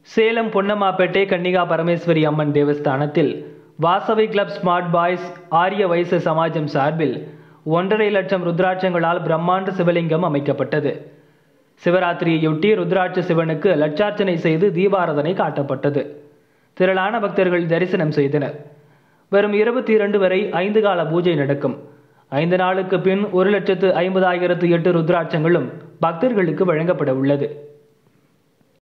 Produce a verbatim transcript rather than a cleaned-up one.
சேலம் பொன்னம்மாப்பேட்டை கன்னிகா பரமேஸ்வரி அம்மன் தேவஸ்தானத்தில் Vasavi club smart boys Arya Vaisya சமாஜம் சார்பில் ஒன்றரை லட்சம் ருத்ராட்சங்களால் பிரம்மாண்ட சிவலிங்கம் அமைக்கப்பட்டது. சிவராத்திரியையொட்டி ருத்ராட்ச சிவனுக்கு லட்சார்ச்சனை செய்து தீபாராதனை காட்டப்பட்டது. திரளான பக்தர்கள் தரிசனம் செய்தனர். வரும் இருபத்தி இரண்டு வரை ஐந்து கால பூஜை நடக்கும். ஐந்து நாளுக்கு பின் ஒரு லட்சத்து ஐம்பதாயிரத்து எட்டு ருத்ராட்சங்களும் பக்தர்களுக்கு வழங்கப்பட உள்ளது.